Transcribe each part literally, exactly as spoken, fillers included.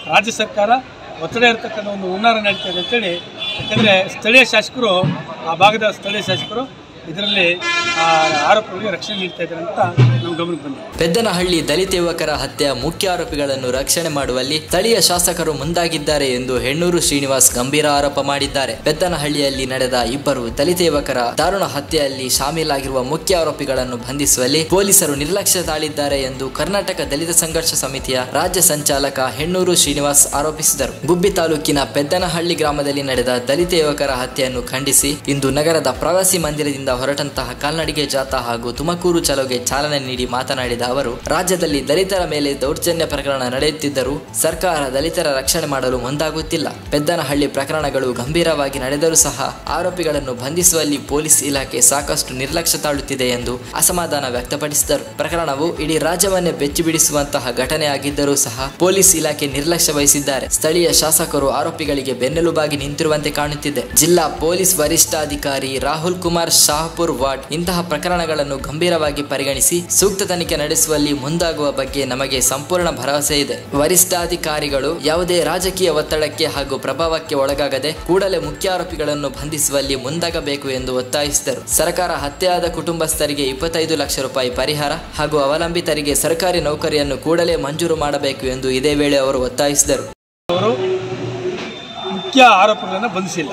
ರಾಜ್ಯ ಸರ್ಕಾರ ಒತ್ತಡ ಇರತಕ್ಕಂಥ ಒಂದು ಹುನ್ನಾರ ನಡೀತಾ ಇದೆ ಅಂತೇಳಿ, ಯಾಕಂದರೆ ಸ್ಥಳೀಯ ಶಾಸಕರು ಆ ಭಾಗದ ಸ್ಥಳೀಯ ಶಾಸಕರು ಇದರಲ್ಲಿ ಆರೋಪಗಳಿಗೆ ರಕ್ಷಣೆ ನೀಡ್ತಾ ಇದ್ದಾರೆ ಅಂತ ನಮ್ಮ ಗಮನಕ್ಕೆ ಬಂದಿದೆ. ಪೆದ್ದನಹಳ್ಳಿ ದಲಿತ ಯುವಕರ ಹತ್ಯೆಯ ಮುಖ್ಯ ಆರೋಪಿಗಳನ್ನು ರಕ್ಷಣೆ ಮಾಡುವಲ್ಲಿ ಸ್ಥಳೀಯ ಶಾಸಕರು ಮುಂದಾಗಿದ್ದಾರೆ ಎಂದು ಹೆಣ್ಣೂರು ಶ್ರೀನಿವಾಸ್ ಗಂಭೀರ ಆರೋಪ ಮಾಡಿದ್ದಾರೆ. ಪೆದ್ದನಹಳ್ಳಿಯಲ್ಲಿ ನಡೆದ ಇಬ್ಬರು ದಲಿತ ಯುವಕರ ದಾರುಣ ಹತ್ಯೆಯಲ್ಲಿ ಶಾಮೀಲಾಗಿರುವ ಮುಖ್ಯ ಆರೋಪಿಗಳನ್ನು ಬಂಧಿಸುವಲ್ಲಿ ಪೊಲೀಸರು ನಿರ್ಲಕ್ಷ್ಯ ತಾಳಿದ್ದಾರೆ ಎಂದು ಕರ್ನಾಟಕ ದಲಿತ ಸಂಘರ್ಷ ಸಮಿತಿಯ ರಾಜ್ಯ ಸಂಚಾಲಕ ಹೆಣ್ಣೂರು ಶ್ರೀನಿವಾಸ್ ಆರೋಪಿಸಿದರು. ಗುಬ್ಬಿ ತಾಲೂಕಿನ ಪೆದ್ದನಹಳ್ಳಿ ಗ್ರಾಮದಲ್ಲಿ ನಡೆದ ದಲಿತ ಯುವಕರ ಹತ್ಯೆಯನ್ನು ಖಂಡಿಸಿ ಇಂದು ನಗರದ ಪ್ರವಾಸಿ ಮಂದಿರದಿಂದ ಹೊರಟಂತಹ ಕಾಲ್ನಡಿಗೆ ಜಾಥಾ ಹಾಗೂ ತುಮಕೂರು ಚಲೋಗೆ ಚಾಲನೆ ನೀಡಿ ಮಾತನಾಡಿದ ಅವರು, ರಾಜ್ಯದಲ್ಲಿ ದಲಿತರ ಮೇಲೆ ದೌರ್ಜನ್ಯ ಪ್ರಕರಣ ನಡೆಯುತ್ತಿದ್ದರೂ ಸರ್ಕಾರ ದಲಿತರ ರಕ್ಷಣೆ ಮಾಡಲು ಮುಂದಾಗುತ್ತಿಲ್ಲ. ಪೆದ್ದನಹಳ್ಳಿ ಪ್ರಕರಣಗಳು ಗಂಭೀರವಾಗಿ ನಡೆದರೂ ಸಹ ಆರೋಪಿಗಳನ್ನು ಬಂಧಿಸುವಲ್ಲಿ ಪೊಲೀಸ್ ಇಲಾಖೆ ಸಾಕಷ್ಟು ನಿರ್ಲಕ್ಷ್ಯ ತಾಳುತ್ತಿದೆ ಎಂದು ಅಸಮಾಧಾನ ವ್ಯಕ್ತಪಡಿಸಿದರು. ಪ್ರಕರಣವು ಇಡೀ ರಾಜ್ಯವನ್ನೇ ಬೆಚ್ಚಿ ಬಿಡಿಸುವಂತಹ ಘಟನೆಯಾಗಿದ್ದರೂ ಸಹ ಪೊಲೀಸ್ ಇಲಾಖೆ ನಿರ್ಲಕ್ಷ್ಯ ವಹಿಸಿದ್ದಾರೆ. ಸ್ಥಳೀಯ ಶಾಸಕರು ಆರೋಪಿಗಳಿಗೆ ಬೆನ್ನೆಲುಬಾಗಿ ನಿಂತಿರುವಂತೆ ಕಾಣುತ್ತಿದೆ. ಜಿಲ್ಲಾ ಪೊಲೀಸ್ ವರಿಷ್ಠಾಧಿಕಾರಿ ರಾಹುಲ್ ಕುಮಾರ್ ಶಾಹಪುರ್ ವಾರ್ಡ್ ಇಂತಹ ಪ್ರಕರಣಗಳನ್ನು ಗಂಭೀರವಾಗಿ ಪರಿಗಣಿಸಿ ಸೂಕ್ತ ತನಿಖೆ ನಡೆಸುವಲ್ಲಿ ಮುಂದಾಗುವ ಬಗ್ಗೆ ನಮಗೆ ಸಂಪೂರ್ಣ ಭರವಸೆ ಇದೆ. ವರಿಷ್ಠಾಧಿಕಾರಿಗಳು ಯಾವುದೇ ರಾಜಕೀಯ ಒತ್ತಡಕ್ಕೆ ಹಾಗೂ ಪ್ರಭಾವಕ್ಕೆ ಒಳಗಾಗದೆ ಕೂಡಲೇ ಮುಖ್ಯ ಆರೋಪಿಗಳನ್ನು ಬಂಧಿಸುವಲ್ಲಿ ಮುಂದಾಗಬೇಕು ಎಂದು ಒತ್ತಾಯಿಸಿದರು. ಸರ್ಕಾರ ಹತ್ಯೆಯಾದ ಕುಟುಂಬಸ್ಥರಿಗೆ ಇಪ್ಪತ್ತೈದು ಲಕ್ಷ ರೂಪಾಯಿ ಪರಿಹಾರ ಹಾಗೂ ಅವಲಂಬಿತರಿಗೆ ಸರ್ಕಾರಿ ನೌಕರಿಯನ್ನು ಕೂಡಲೇ ಮಂಜೂರು ಮಾಡಬೇಕು ಎಂದು ಇದೇ ವೇಳೆ ಅವರು ಒತ್ತಾಯಿಸಿದರು. ಅವರು ಮುಖ್ಯ ಆರೋಪಿಗಳನ್ನು ಬಂಧಿಸಿಲ್ಲ.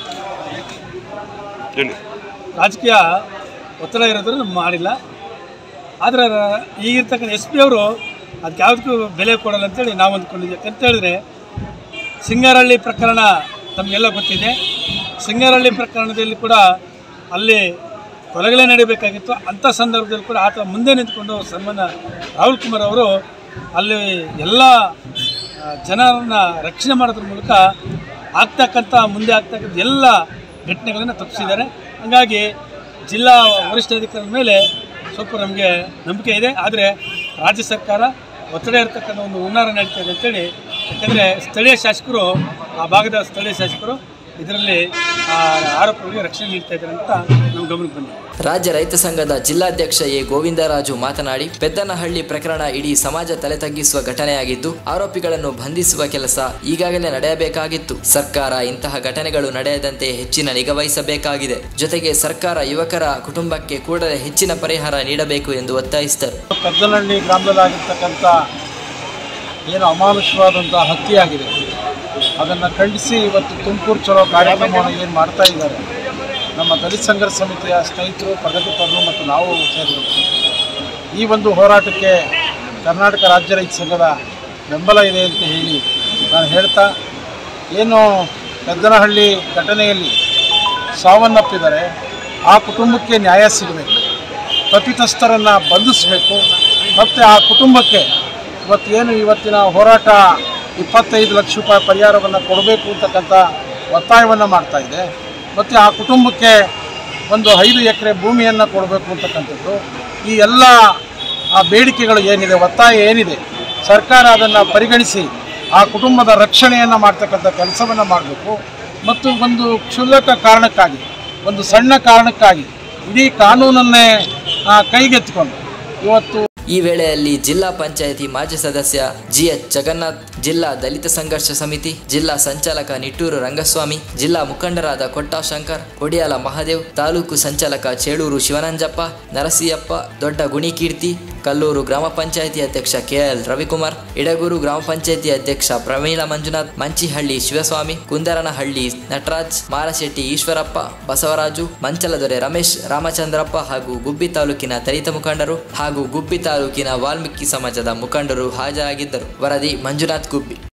ರಾಜಕೀಯ ಒತ್ತಡ ಇರೋದ್ರೂ ಮಾಡಿಲ್ಲ. ಆದರೆ ಈಗಿರ್ತಕ್ಕಂಥ ಎಸ್ ಪಿ ಅವರು ಅದಕ್ಕೆ ಯಾವುದಕ್ಕೂ ಬೆಲೆ ಕೊಡಲ್ಲ ಅಂತೇಳಿ ನಾವು ಅಂದ್ಕೊಂಡಿದ್ದೀವಿ. ಯಾಕಂತ ಹೇಳಿದ್ರೆ ಸಿಂಗರಹಳ್ಳಿ ಪ್ರಕರಣ ತಮಗೆಲ್ಲ ಗೊತ್ತಿದೆ. ಸಿಂಗರಹಳ್ಳಿ ಪ್ರಕರಣದಲ್ಲಿ ಕೂಡ ಅಲ್ಲಿ ಕೊಲೆಗಳೇ ನಡೀಬೇಕಾಗಿತ್ತು. ಅಂಥ ಸಂದರ್ಭದಲ್ಲಿ ಕೂಡ ಆತ ಮುಂದೆ ನಿಂತ್ಕೊಂಡು ಸನ್ಮಾನ್ಯ ರಾಹುಲ್ ಕುಮಾರ್ ಅವರು ಅಲ್ಲಿ ಎಲ್ಲ ಜನರನ್ನು ರಕ್ಷಣೆ ಮಾಡೋದ್ರ ಮೂಲಕ ಆಗ್ತಕ್ಕಂಥ ಮುಂದೆ ಆಗ್ತಕ್ಕಂಥ ಎಲ್ಲ ಘಟನೆಗಳನ್ನು ತಪ್ಪಿಸಿದ್ದಾರೆ. ಹಾಗಾಗಿ ಜಿಲ್ಲಾ ವರಿಷ್ಠಾಧಿಕಾರಿಗಳ ಮೇಲೆ ಸ್ವಲ್ಪ ನಮಗೆ ನಂಬಿಕೆ ಇದೆ. ಆದರೆ ರಾಜ್ಯ ಸರ್ಕಾರ ಒತ್ತಡ ಇರತಕ್ಕಂಥ ಒಂದು ಹುನ್ನಾರ ನಡೀತಾ ಇದೆ ಅಂತೇಳಿ, ಯಾಕಂದರೆ ಸ್ಥಳೀಯ ಶಾಸಕರು ಆ ಭಾಗದ ಸ್ಥಳೀಯ ಶಾಸಕರು ಇದರಲ್ಲಿ ಆರೋಪಗಳಿಗೆ ರಕ್ಷಣೆ ನೀಡ್ತಾ ಇದ್ದಾರೆ ಅಂತ ನಮ್ಮ ಗಮನಕ್ಕೆ ಬಂದಿದೆ. ರಾಜ್ಯ ರೈತ ಸಂಘದ ಜಿಲ್ಲಾಧ್ಯಕ್ಷ ಎ ಗೋವಿಂದರಾಜು ಮಾತನಾಡಿ, ಪೆದ್ದನಹಳ್ಳಿ ಪ್ರಕರಣ ಇಡೀ ಸಮಾಜ ತಲೆ ತಗ್ಗಿಸುವ ಘಟನೆಯಾಗಿದ್ದು ಆರೋಪಿಗಳನ್ನು ಬಂಧಿಸುವ ಕೆಲಸ ಈಗಾಗಲೇ ನಡೆಯಬೇಕಾಗಿತ್ತು. ಸರ್ಕಾರ ಇಂತಹ ಘಟನೆಗಳು ನಡೆಯದಂತೆ ಹೆಚ್ಚಿನ ನಿಗಾ ವಹಿಸಬೇಕಾಗಿದೆ. ಜೊತೆಗೆ ಸರ್ಕಾರ ಯುವಕರ ಕುಟುಂಬಕ್ಕೆ ಕೂಡಲೇ ಹೆಚ್ಚಿನ ಪರಿಹಾರ ನೀಡಬೇಕು ಎಂದು ಒತ್ತಾಯಿಸಿದರು. ಪೆದ್ದನಹಳ್ಳಿ ಗ್ರಾಮದಲ್ಲಾಗಿರ್ತಕ್ಕಂಥ ಏನು ಅಮಾನುಷವಾದಂಥ ಹತ್ಯೆಯಾಗಿದೆ, ಅದನ್ನು ಖಂಡಿಸಿ ಇವತ್ತು ತುಮಕೂರು ಚಲೋ ಕಾರ್ಯಕ್ರಮವನ್ನು ಏನು ಮಾಡ್ತಾ ಇದ್ದಾರೆ ನಮ್ಮ ದಲಿತ ಸಂಘರ್ಷ ಸಮಿತಿಯ ಸ್ನೇಹಿತರು, ಪ್ರಗತಿಪರರು ಮತ್ತು ನಾವು ಸೇರಿದಂತೆ ಈ ಒಂದು ಹೋರಾಟಕ್ಕೆ ಕರ್ನಾಟಕ ರಾಜ್ಯ ರೈತ ಸಂಘದ ಬೆಂಬಲ ಇದೆ ಅಂತ ಹೇಳಿ ನಾನು ಹೇಳ್ತಾ, ಏನು ಪೆದ್ದನಹಳ್ಳಿ ಘಟನೆಯಲ್ಲಿ ಸಾವನ್ನಪ್ಪಿದ್ದಾರೆ ಆ ಕುಟುಂಬಕ್ಕೆ ನ್ಯಾಯ ಸಿಗಬೇಕು, ತಪ್ಪಿತಸ್ಥರನ್ನು ಬಂಧಿಸಬೇಕು ಮತ್ತು ಆ ಕುಟುಂಬಕ್ಕೆ ಇವತ್ತೇನು ಇವತ್ತಿನ ಹೋರಾಟ ಇಪ್ಪತ್ತೈದು ಲಕ್ಷ ರೂಪಾಯಿ ಪರಿಹಾರವನ್ನು ಕೊಡಬೇಕು ಅಂತಕ್ಕಂಥ ಒತ್ತಾಯವನ್ನು ಮಾಡ್ತಾ ಇದೆ. ಮತ್ತು ಆ ಕುಟುಂಬಕ್ಕೆ ಒಂದು ಐದು ಎಕರೆ ಭೂಮಿಯನ್ನು ಕೊಡಬೇಕು ಅಂತಕ್ಕಂಥದ್ದು, ಈ ಎಲ್ಲ ಆ ಬೇಡಿಕೆಗಳು ಏನಿದೆ, ಒತ್ತಾಯ ಏನಿದೆ, ಸರ್ಕಾರ ಅದನ್ನು ಪರಿಗಣಿಸಿ ಆ ಕುಟುಂಬದ ರಕ್ಷಣೆಯನ್ನು ಮಾಡ್ತಕ್ಕಂಥ ಕೆಲಸವನ್ನು ಮಾಡಬೇಕು. ಮತ್ತು ಒಂದು ಕ್ಷುಲ್ಲಕ ಕಾರಣಕ್ಕಾಗಿ, ಒಂದು ಸಣ್ಣ ಕಾರಣಕ್ಕಾಗಿ ಇಡೀ ಕಾನೂನನ್ನೇ ಕೈಗೆತ್ತಿಕೊಂಡು ಇವತ್ತು ಈ ವೇಳೆಯಲ್ಲಿ ಜಿಲ್ಲಾ ಪಂಚಾಯಿತಿ ಮಾಜಿ ಸದಸ್ಯ ಜಿ ಎಚ್ ಜಗನ್ನಾಥ್, ಜಿಲ್ಲಾ ದಲಿತ ಸಂಘರ್ಷ ಸಮಿತಿ ಜಿಲ್ಲಾ ಸಂಚಾಲಕ ನಿಟ್ಟೂರು ರಂಗಸ್ವಾಮಿ, ಜಿಲ್ಲಾ ಮುಖಂಡರಾದ ಕೊಟ್ಟ ಶಂಕರ್, ಒಡಿಯಾಲ ಮಹಾದೇವ್, ತಾಲೂಕು ಸಂಚಾಲಕ ಚೇಳೂರು ಶಿವನಂಜಪ್ಪ, ನರಸಿಯಪ್ಪ, ದೊಡ್ಡ ಗುಣಿಕೀರ್ತಿ, ಕಲ್ಲೂರು ಗ್ರಾಮ ಪಂಚಾಯಿತಿ ಅಧ್ಯಕ್ಷ ಕೆಎಲ್ ರವಿಕುಮಾರ್, ಇಡಗೂರು ಗ್ರಾಮ ಪಂಚಾಯಿತಿ ಅಧ್ಯಕ್ಷ ಪ್ರಮೀಳಾ ಮಂಜುನಾಥ್, ಮಂಚಿಹಳ್ಳಿ ಶಿವಸ್ವಾಮಿ, ಕುಂದರನಹಳ್ಳಿ ನಟರಾಜ್, ಮಾರಶೆಟ್ಟಿ ಈಶ್ವರಪ್ಪ, ಬಸವರಾಜು, ಮಂಚಲದೊರೆ ರಮೇಶ್, ರಾಮಚಂದ್ರಪ್ಪ ಹಾಗೂ ಗುಬ್ಬಿ ತಾಲೂಕಿನ ದಲಿತ ಮುಖಂಡರು ಹಾಗೂ ಗುಬ್ಬಿ ತಾಲೂಕಿನ ವಾಲ್ಮೀಕಿ ಸಮಾಜದ ಮುಖಂಡರು ಹಾಜರಾಗಿದ್ದರು. ವರದಿ ಮಂಜುನಾಥ್ ಗುಬ್ಬಿ.